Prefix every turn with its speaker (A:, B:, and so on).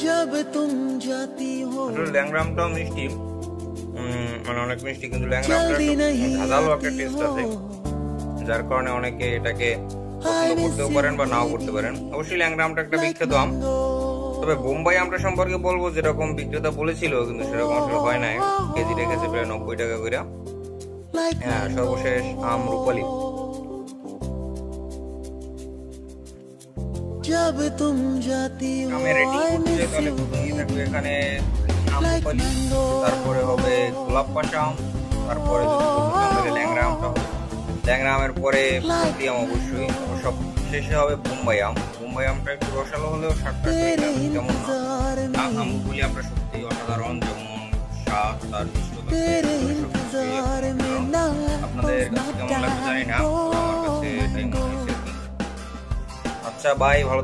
A: जब तुम जाती हो
B: ল্যাংড়া আমটাও মিষ্টি, মানে অনেক মিষ্টি, কিন্তু ল্যাংড়া আমটা ঝাঁঝালো একটা টেস্ট আছে, যার কারণে অনেকে এটাকে পছন্দ করতেও পারেন বা নাও করতে পারেন। অবশ্যই ল্যাংড়া আমটা একটা বিখ্যাত আম। তবে বোম্বাই আমটা সম্পর্কে বলবো, যেরকম বিক্রেতা বলেছিল কিন্তু সেরকম আসলে হয় নাই। কেজি রেখেছে প্রায় 90 টাকা করে। হ্যাঁ, সর্বশেষ আম রূপালী।
A: जब तुम जाती हो
B: আমের রেটিং করতে তাহলে প্রথমেই থাকবে এখানে আম রূপালী, তারপরে হবে গোলাপ পাশা আম, তারপরে ল্যাংড়া আমটা হবে, ল্যাংড়া আমের পরে ফুটি আম অবশ্যই, সব শেষে হবে বোম্বাই আম। বোম্বাই আমটা একটু রসালো হলেও স্বাদটা কেমন না। আমগুলি আমরা সত্যি অসাধারণ, যেমন স্বাদ তার আপনাদের কাছে কেমন লাগবে জানি না, আমার কাছে এটাই মনে হয়েছে। আচ্ছা ভাই, ভালো